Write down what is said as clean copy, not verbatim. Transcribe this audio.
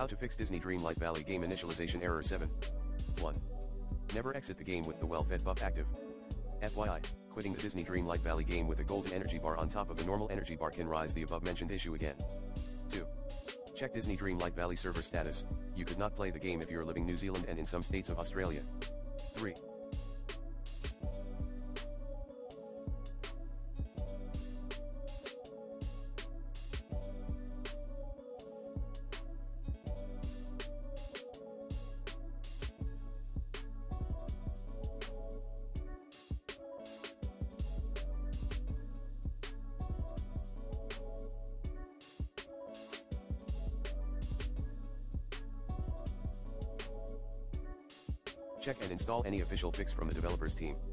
How to fix Disney Dreamlight Valley game initialization error 7. 1. Never exit the game with the well-fed buff active. FYI, quitting the Disney Dreamlight Valley game with a golden energy bar on top of a normal energy bar can rise the above-mentioned issue again. 2. Check Disney Dreamlight Valley server status. You could not play the game if you're living New Zealand and in some states of Australia. 3. Check and install any official fix from the developer's team.